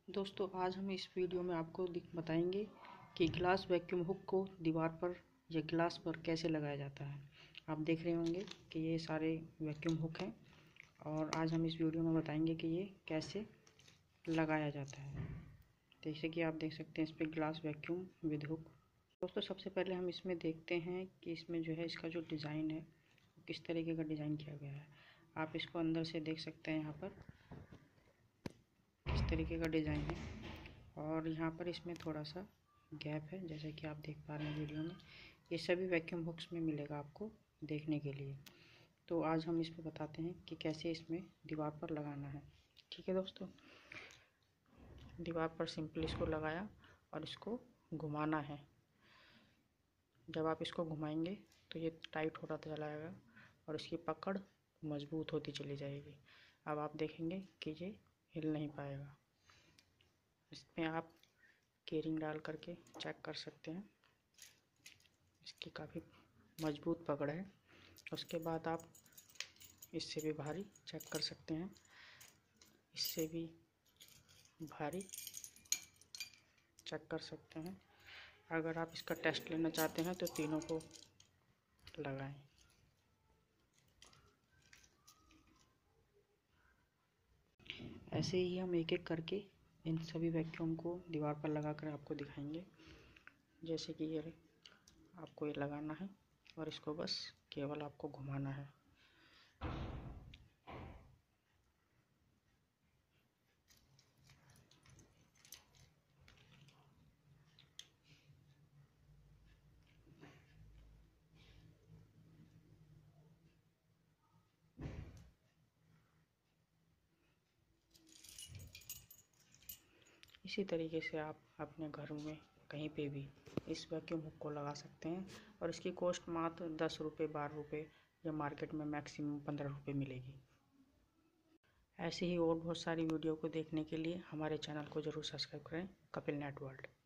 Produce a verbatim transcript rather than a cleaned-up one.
दोस्तों आज हम इस वीडियो में आपको बताएंगे कि ग्लास वैक्यूम हुक को दीवार पर या ग्लास पर कैसे लगाया जाता है। आप देख रहे होंगे कि ये सारे वैक्यूम हुक हैं और आज हम इस वीडियो में बताएंगे कि ये कैसे लगाया जाता है। जैसे कि आप देख सकते हैं इस पर ग्लास वैक्यूम विद हुक। दोस्तों सबसे पहले हम इसमें देखते हैं कि इसमें जो है इसका जो डिज़ाइन है किस तरीके का डिज़ाइन किया गया है। आप इसको अंदर से देख सकते हैं, यहाँ पर किस तरीके का डिज़ाइन है और यहाँ पर इसमें थोड़ा सा गैप है जैसे कि आप देख पा रहे हैं वीडियो में। ये सभी वैक्यूम हुक्स में मिलेगा आपको देखने के लिए। तो आज हम इसमें बताते हैं कि कैसे इसमें दीवार पर लगाना है। ठीक है दोस्तों, दीवार पर सिंपल इसको लगाया और इसको घुमाना है। जब आप इसको घुमाएंगे तो ये टाइट होता चला जाएगा और इसकी पकड़ मजबूत होती चली जाएगी। अब आप देखेंगे कि ये हिल नहीं पाएगा। इसमें आप केरिंग डाल करके चेक कर सकते हैं, इसकी काफ़ी मजबूत पकड़ है। उसके बाद आप इससे भी भारी चेक कर सकते हैं, इससे भी भारी चेक कर सकते हैं। अगर आप इसका टेस्ट लेना चाहते हैं तो तीनों को लगाएं। ऐसे ही हम एक एक करके इन सभी वैक्यूम को दीवार पर लगाकर आपको दिखाएंगे। जैसे कि ये आपको ये लगाना है और इसको बस केवल आपको घुमाना है। इसी तरीके से आप अपने घर में कहीं पे भी इस वैक्यूम हुक को लगा सकते हैं और इसकी कॉस्ट मात्र दस रुपये बारह रुपये या मार्केट में मैक्सिमम पंद्रह रुपये मिलेगी। ऐसे ही और बहुत सारी वीडियो को देखने के लिए हमारे चैनल को ज़रूर सब्सक्राइब करें, कपिल नेट वर्ल्ड।